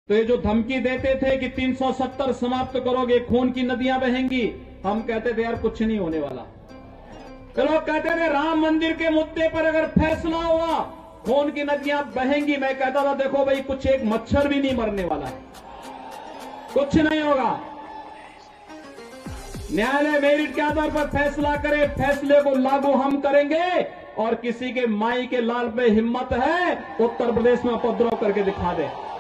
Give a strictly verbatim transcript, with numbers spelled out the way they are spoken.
तो ये जो धमकी देते थे कि तीन सौ सत्तर समाप्त करोगे, खून की नदियां बहेंगी, हम कहते थे यार कुछ नहीं होने वाला। तो लोग कहते थे राम मंदिर के मुद्दे पर अगर फैसला हुआ खून की नदियां बहेंगी। मैं कहता था देखो भाई कुछ एक मच्छर भी नहीं मरने वाला है, कुछ नहीं होगा। न्यायालय मेरिट के आधार पर फैसला करे, फैसले को लागू हम करेंगे। और किसी के माई के लाल पे हिम्मत है उत्तर प्रदेश में उपद्रव करके दिखा दे।